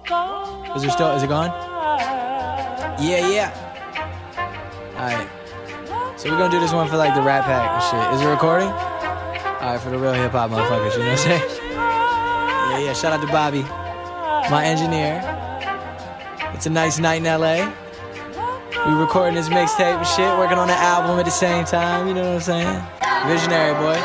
Is it gone? Yeah. Alright. So we're gonna do this one for like the Rat Pack and shit. Is it recording? Alright, for the real hip hop motherfuckers, you know what I'm saying? Yeah. Shout out to Bobby, my engineer. It's a nice night in LA. We recording this mixtape and shit, working on the album at the same time, you know what I'm saying? Visionary, boy.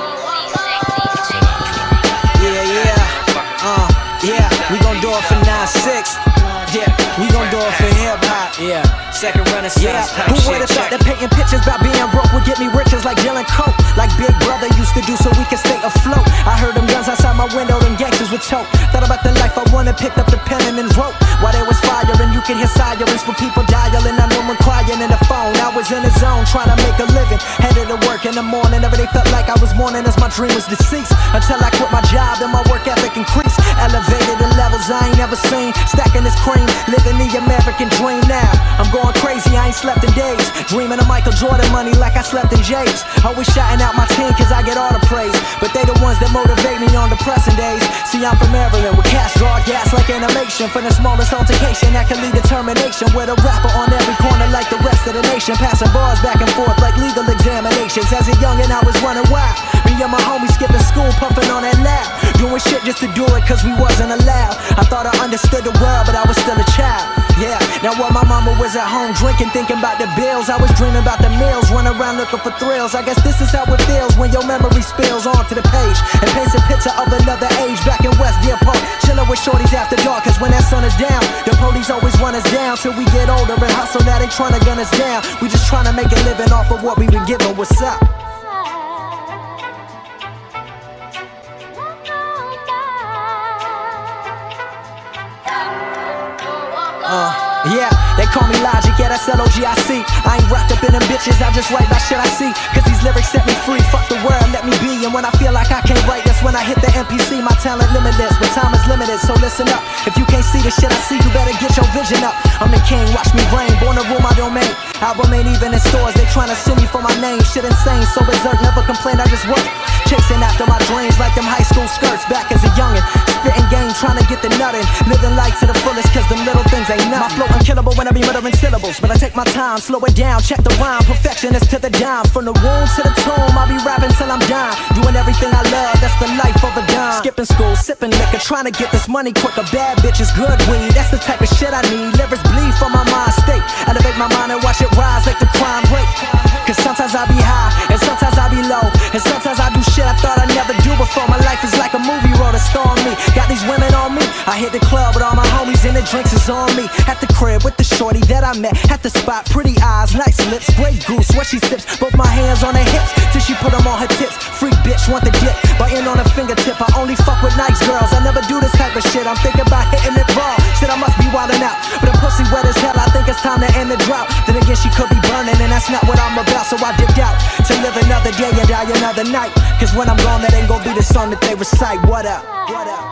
Yeah, we gon' do it for 9-6. Yeah, we gon' do it for hip-hop. Yeah, second renaissance. Yeah, who would've thought that painting pictures about being broke would get me riches like Dylan Cope, like Big Brother used to do so we could stay afloat. I heard them guns outside my window, them gangsters would choke. Thought about the life I wanted, picked up the pen and then wrote. While there was fire and you could hear sirens for people dialing, I knew one crying in the phone. I was in the zone trying to make a living, headed to work in the morning. Every day felt like I was mourning as my dream was deceased. Until I quit my job and my work ethic increased. Elevated in levels I ain't never seen. Stacking this cream, living the American dream now. I'm going crazy, I ain't slept in days. Dreaming of Michael Jordan money like I slept in J's. Always shouting out my team cause I get all the praise, but they the ones that motivate me on depressing days. See, I'm from Maryland with cash, draw gas like animation. For the smallest altercation that can lead to termination. With a rapper on every corner like the rest of the nation. Passing bars back and forth like legal examinations. As a youngin' I was running wild. Me and my homies skipping school, puffing on that loud. Doing shit just to do it cause we wasn't allowed. I thought I understood the world but I was still a child. Yeah, now while my mama was at home drinking, thinking about the bills, I was dreaming about the meals, running around looking for thrills. I guess this is how it feels when your memory spills onto the page and paints a picture of another age. Back in West Deer Park, chilling with shorties after dark. Cause when that sun is down, the police always run us down. Till we get older and hustle, now they trying to gun us down. We just trying to make a living off of what we been given. What's up? Yeah, they call me Logic, yeah, that's L-O-G-I-C. I ain't wrapped up in them bitches, I just write about shit I see. Cause these lyrics set me free, fuck the world, let me be. And when I feel like I can't write, that's when I hit the MPC. My talent limitless, but time is limited, so listen up. If you can't see the shit I see, you better get your vision up. I'm the king, watch me reign, born to rule my domain. Album ain't even in stores, they tryna sue me for my name. Shit insane, so berserk, never complain, I just work. Chasing after my dreams like them high school skirts. Back as a youngin', spitting game, trying to get the nuttin'. Living life to the fullest cause them little things ain't nothing. My flow unkillable when I be muttering syllables, but I take my time, slow it down, check the rhyme. Perfectionist to the dime, from the womb to the tomb, I'll be rapping till I'm dying. Doing everything I love, that's the life of a dime. Skipping school, sipping liquor, trying to get this money quicker. Bad bitches, good weed, that's the type of shit I need. Lyrics bleed from my mind state, elevate my mind and watch it rise like the crime rate. Cause sometimes I be high, and sometimes I be low, and sometimes I do shit I thought I'd never do before. My life is like a movie, wrote a star on me. Got these women on me, I hit the club with all my homies and the drinks is on me. At the crib with the shorty that I met, at the spot, pretty eyes, nice lips, great goose, what she sips. Both my hands on her hips, till she put them on her tits. Freak bitch, want the dick, biting on her fingertip. I only fuck with nice girls, I never do this type of shit. I'm thinking about hitting it raw, shit I must be wildin' out. But a pussy wet as hell, I think it's time to end the drought. Then again she could be burning and that's not what I'm about. So I dipped out, to live another day and die another night. Cause when I'm gone that ain't gon' be the song that they recite. What up? What up?